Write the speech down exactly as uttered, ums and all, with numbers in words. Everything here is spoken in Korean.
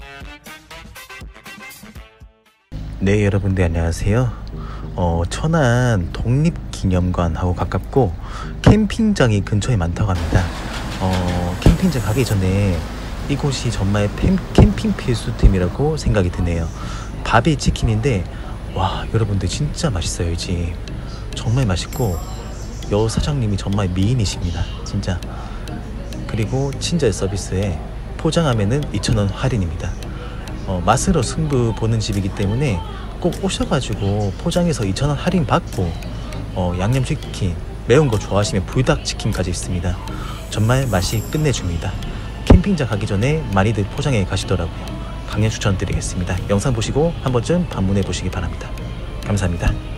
네, 여러분들 안녕하세요. 어, 천안 독립기념관하고 가깝고 캠핑장이 근처에 많다고 합니다. 어, 캠핑장 가기 전에 이곳이 정말 캠, 캠핑 필수템이라고 생각이 드네요. 밥이 치킨인데 와, 여러분들 진짜 맛있어요. 이 집 정말 맛있고 여 사장님이 정말 미인이십니다, 진짜. 그리고 친절 서비스에 포장하면은 이천 원 할인입니다. 어, 맛으로 승부 보는 집이기 때문에 꼭 오셔가지고 포장해서 이천 원 할인 받고 어, 양념치킨, 매운 거 좋아하시면 불닭치킨까지 있습니다. 정말 맛이 끝내줍니다. 캠핑장 가기 전에 많이들 포장해 가시더라고요. 강력 추천드리겠습니다. 영상 보시고 한 번쯤 방문해 보시기 바랍니다. 감사합니다.